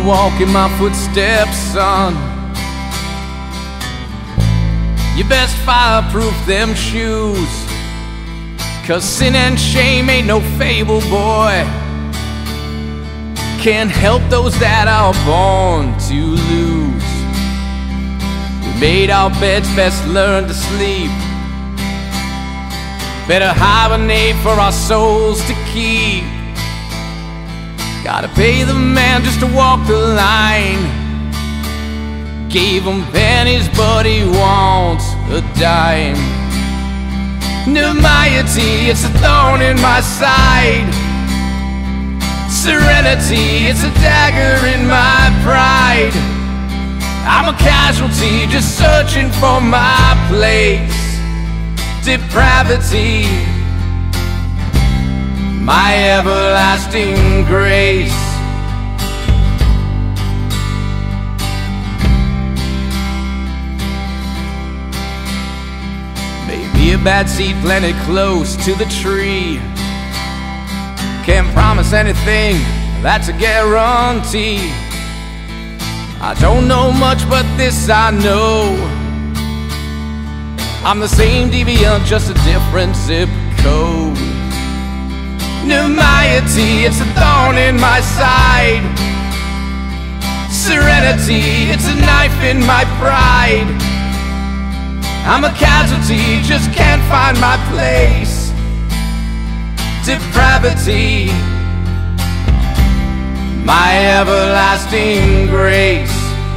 walk in my footsteps, son. You best fireproof them shoes, 'cause sin and shame ain't no fable, boy. Can't help those that are born to lose. We made our beds, best learn to sleep. Better hibernate for our souls to keep. Gotta pay the man just to walk the line. Gave him pennies, but he wants a dime. Nemiety, it's a thorn in my side. Serenity, it's a dagger in my pride. I'm a casualty just searching for my place. Depravity, my everlasting grace. Maybe a bad seed planted close to the tree. Can't promise anything, that's a guarantee. I don't know much, but this I know. I'm the same deviant, just a different zip code. Nemiety, it's a thorn in my side. Serenity, it's a knife in my pride. I'm a casualty, just can't find my place. Depravity, my everlasting grace.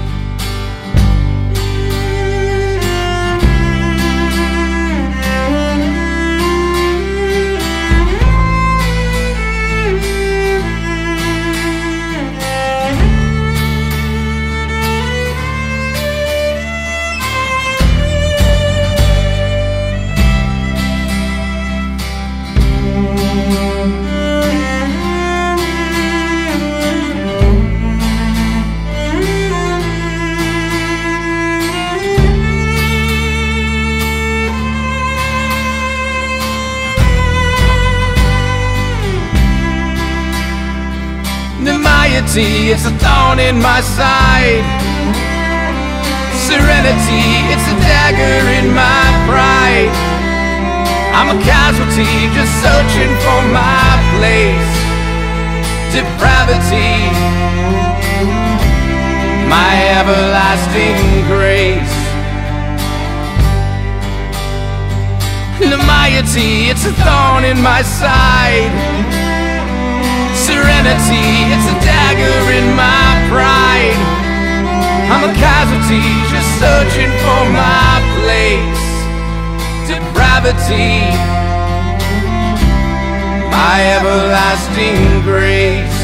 Nemiety, it's a thorn in my side. Serenity, it's a dagger in my pride. I'm a casualty just searching for my place. Depravity, my everlasting grace. Nemiety, it's a thorn in my side. Serenity, it's a dagger in my pride. I'm a casualty just searching for my place. Depravity, my everlasting grace.